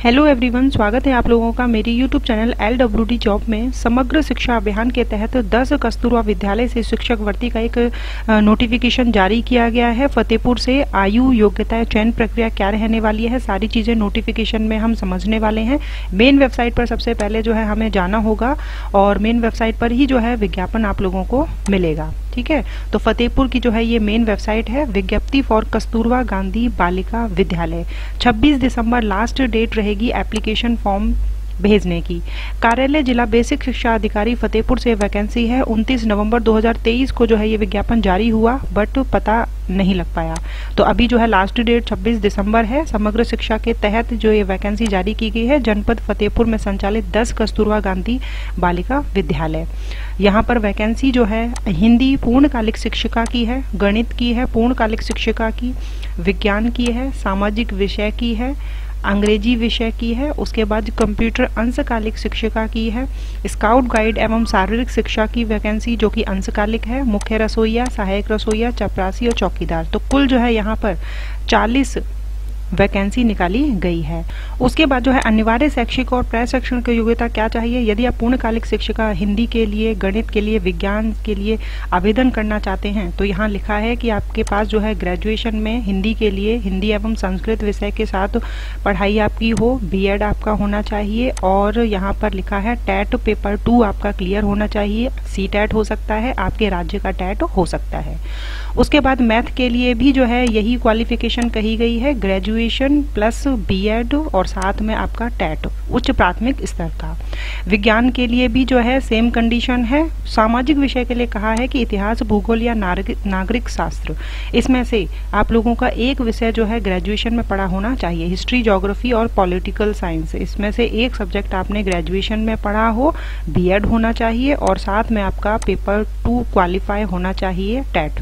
Hello everyone, स्वागत है आप लोगों का मेरी यूट्यूब चैनल LWD जॉब में। समग्र शिक्षा अभियान के तहत 10 कस्तूरबा विद्यालय से शिक्षक भर्ती का एक नोटिफिकेशन जारी किया गया है। फतेहपुर से आयु, योग्यता, चयन प्रक्रिया क्या रहने वाली है, सारी चीज़ें नोटिफिकेशन में हम समझने वाले हैं। मेन वेबसाइट पर सबसे पहले जो है हमें जाना होगा और मेन वेबसाइट पर ही जो है विज्ञापन आप लोगों को मिलेगा। ठीक है, तो फतेहपुर की जो है ये मेन वेबसाइट है, विज्ञप्ति फॉर कस्तूरबा गांधी बालिका विद्यालय। 26 दिसंबर लास्ट डेट रहेगी एप्लीकेशन फॉर्म भेजने की। कार्यालय जिला बेसिक शिक्षा अधिकारी फतेहपुर से वैकेंसी है। 29 नवंबर 2023 को जो है ये विज्ञापन जारी हुआ, बट पता नहीं लग पाया। तो अभी जो है लास्ट डेट 26 दिसंबर है। समग्र शिक्षा के तहत जो ये वैकेंसी जारी की गई है, जनपद फतेहपुर में संचालित 10 कस्तूरबा गांधी बालिका विद्यालय। यहाँ पर वैकेंसी जो है हिंदी पूर्णकालिक शिक्षिका की है, गणित की है पूर्णकालिक शिक्षिका की, विज्ञान की है, सामाजिक विषय की है, अंग्रेजी विषय की है, उसके बाद कंप्यूटर अंशकालिक शिक्षिका की है, स्काउट गाइड एवं शारीरिक शिक्षा की वैकेंसी जो कि अंशकालिक है, मुख्य रसोइया, सहायक रसोइया, चपरासी और चौकीदार। तो कुल जो है यहाँ पर 40 वैकेंसी निकाली गई है। उसके बाद जो है अनिवार्य शैक्षिक और प्रशैक्षणिक योग्यता क्या चाहिए। यदि आप पूर्णकालिक शिक्षिका हिंदी के लिए, गणित के लिए, विज्ञान के लिए आवेदन करना चाहते हैं तो यहाँ लिखा है कि आपके पास जो है ग्रेजुएशन में हिंदी के लिए हिंदी एवं संस्कृत विषय के साथ पढ़ाई आपकी हो, बीएड आपका होना चाहिए, और यहाँ पर लिखा है टेट पेपर 2 आपका क्लियर होना चाहिए। सी टेट हो सकता है, आपके राज्य का टेट हो सकता है। उसके बाद मैथ के लिए भी जो है यही क्वालिफिकेशन कही गई है, ग्रेजुएशन प्लस बीएड और साथ में आपका टेट उच्च प्राथमिक स्तर का। विज्ञान के लिए भी जो है सेम कंडीशन है। सामाजिक विषय के लिए कहा है कि इतिहास, भूगोल या नागरिक शास्त्र, इसमें से आप लोगों का एक विषय जो है ग्रेजुएशन में पढ़ा होना चाहिए। हिस्ट्री, ज्योग्राफी और पॉलिटिकल साइंस, इसमें से एक सब्जेक्ट आपने ग्रेजुएशन में पढ़ा हो, बीएड होना चाहिए और साथ में आपका पेपर 2 क्वालिफाई होना चाहिए, टेट।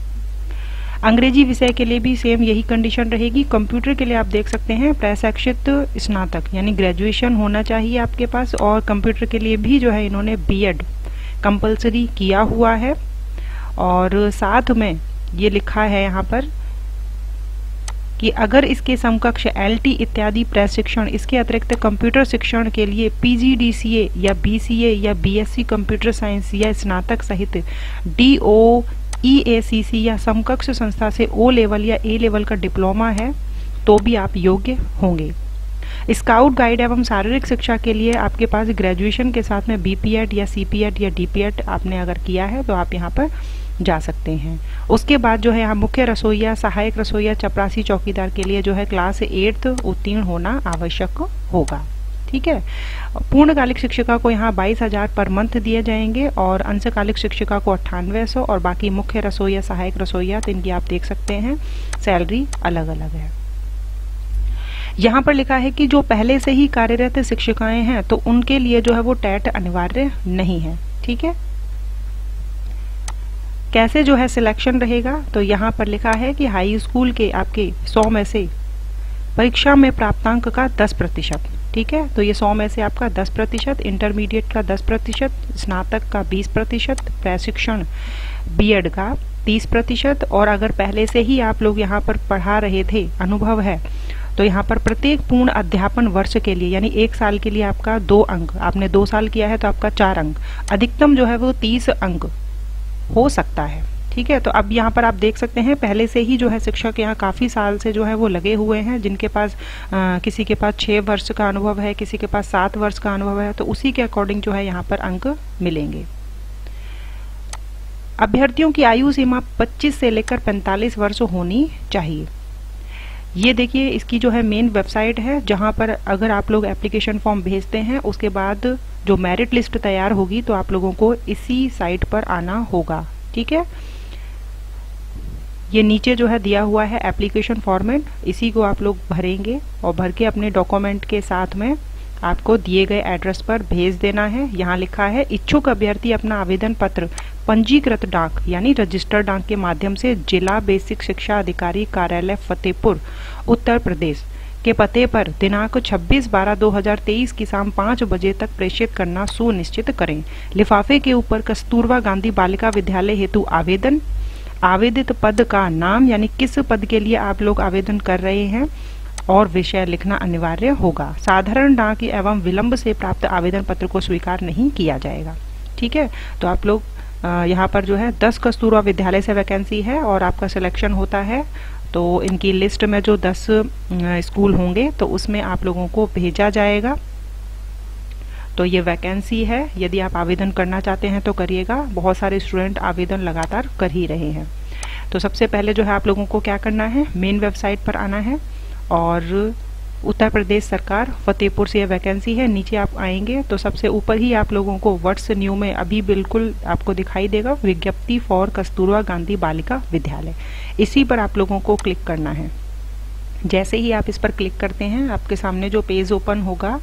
अंग्रेजी विषय के लिए भी सेम यही कंडीशन रहेगी। कंप्यूटर के लिए आप देख सकते हैं प्रशिक्षित स्नातक यानी ग्रेजुएशन होना चाहिए आपके पास, और कंप्यूटर के लिए भी जो है इन्होंने बीएड कंपलसरी किया हुआ है। और साथ में ये लिखा है यहाँ पर कि अगर इसके समकक्ष एलटी इत्यादि प्रशिक्षण, इसके अतिरिक्त कंप्यूटर शिक्षण के लिए पीजीडीसीए या बीसीए या बीएससी कंप्यूटर साइंस या स्नातक सहित डीओ, ईएसीसी या समकक्ष संस्था से ओ लेवल या ए लेवल का डिप्लोमा है तो भी आप योग्य होंगे। स्काउट गाइड एवं शारीरिक शिक्षा के लिए आपके पास ग्रेजुएशन के साथ में बीपीएड या सीपीएड या डीपीएड आपने अगर किया है तो आप यहाँ पर जा सकते हैं। उसके बाद जो है यहाँ मुख्य रसोइया, सहायक रसोइया, चपरासी, चौकीदार के लिए जो है क्लास 8 उत्तीर्ण होना आवश्यक होगा। ठीक है, पूर्णकालिक शिक्षिका को यहाँ 22,000 पर मंथ दिए जाएंगे और अंशकालिक शिक्षिका को 9800, और बाकी मुख्य रसोइया, सहायक रसोइया तो इनकी आप देख सकते हैं सैलरी अलग अलग है। यहाँ पर लिखा है कि जो पहले से ही कार्यरत शिक्षिकाएं हैं तो उनके लिए जो है वो टेट अनिवार्य नहीं है। ठीक है, कैसे जो है सिलेक्शन रहेगा तो यहाँ पर लिखा है कि हाई स्कूल के आपके 100 में से परीक्षा में प्राप्तांक का 10%। ठीक है, तो ये 100 में से आपका 10%, इंटरमीडिएट का 10%, स्नातक का 20%, प्रशिक्षण बीएड का 30%, और अगर पहले से ही आप लोग यहाँ पर पढ़ा रहे थे, अनुभव है, तो यहाँ पर प्रत्येक पूर्ण अध्यापन वर्ष के लिए यानी 1 साल के लिए आपका 2 अंक, आपने 2 साल किया है तो आपका 4 अंक, अधिकतम जो है वो 30 अंक हो सकता है। ठीक है, तो अब यहाँ पर आप देख सकते हैं पहले से ही जो है शिक्षक यहाँ काफ़ी साल से जो है वो लगे हुए हैं, जिनके पास किसी के पास 6 वर्ष का अनुभव है, किसी के पास 7 वर्ष का अनुभव है, तो उसी के अकॉर्डिंग जो है यहाँ पर अंक मिलेंगे। अभ्यर्थियों की आयु सीमा 25 से लेकर 45 वर्ष होनी चाहिए। ये देखिए इसकी जो है मेन वेबसाइट है, जहाँ पर अगर आप लोग एप्लीकेशन फॉर्म भेजते हैं उसके बाद जो मेरिट लिस्ट तैयार होगी तो आप लोगों को इसी साइट पर आना होगा। ठीक है, ये नीचे जो है दिया हुआ है एप्लीकेशन फॉर्मेट, इसी को आप लोग भरेंगे और भर के अपने डॉक्यूमेंट के साथ में आपको दिए गए एड्रेस पर भेज देना है। यहाँ लिखा है इच्छुक अभ्यर्थी अपना आवेदन पत्र पंजीकृत डाक यानी रजिस्टर्ड डाक के माध्यम से जिला बेसिक शिक्षा अधिकारी कार्यालय फतेहपुर उत्तर प्रदेश के पते पर दिनांक 26/12/2023 की शाम 5 बजे तक प्रेषित करना सुनिश्चित करें। लिफाफे के ऊपर कस्तूरबा गांधी बालिका विद्यालय हेतु आवेदित पद का नाम यानी किस पद के लिए आप लोग आवेदन कर रहे हैं और विषय लिखना अनिवार्य होगा। साधारण डाक एवं विलंब से प्राप्त आवेदन पत्र को स्वीकार नहीं किया जाएगा। ठीक है, तो आप लोग यहाँ पर जो है 10 कस्तूरबा विद्यालय से वैकेंसी है और आपका सिलेक्शन होता है, तो इनकी लिस्ट में जो 10 स्कूल होंगे तो उसमें आप लोगों को भेजा जाएगा। तो ये वैकेंसी है, यदि आप आवेदन करना चाहते हैं तो करिएगा। बहुत सारे स्टूडेंट आवेदन लगातार कर ही रहे हैं। तो सबसे पहले जो है आप लोगों को क्या करना है, मेन वेबसाइट पर आना है और उत्तर प्रदेश सरकार फतेहपुर से यह वैकेंसी है। नीचे आप आएंगे तो सबसे ऊपर ही आप लोगों को व्हाट्स न्यू में अभी बिल्कुल आपको दिखाई देगा विज्ञप्ति फॉर कस्तूरबा गांधी बालिका विद्यालय। इसी पर आप लोगों को क्लिक करना है। जैसे ही आप इस पर क्लिक करते हैं आपके सामने जो पेज ओपन होगा,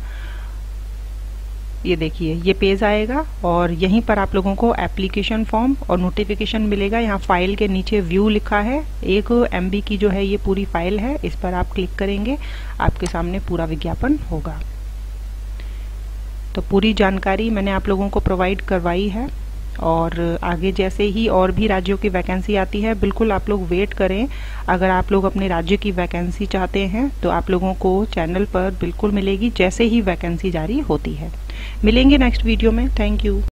ये देखिए ये पेज आएगा और यहीं पर आप लोगों को एप्लीकेशन फॉर्म और नोटिफिकेशन मिलेगा। यहाँ फाइल के नीचे व्यू लिखा है, 1 MB की जो है ये पूरी फाइल है। इस पर आप क्लिक करेंगे, आपके सामने पूरा विज्ञापन होगा। तो पूरी जानकारी मैंने आप लोगों को प्रोवाइड करवाई है और आगे जैसे ही और भी राज्यों की वैकेंसी आती है बिल्कुल आप लोग वेट करें। अगर आप लोग अपने राज्य की वैकेंसी चाहते हैं तो आप लोगों को चैनल पर बिल्कुल मिलेगी जैसे ही वैकेंसी जारी होती है। मिलेंगे नेक्स्ट वीडियो में। Thank you.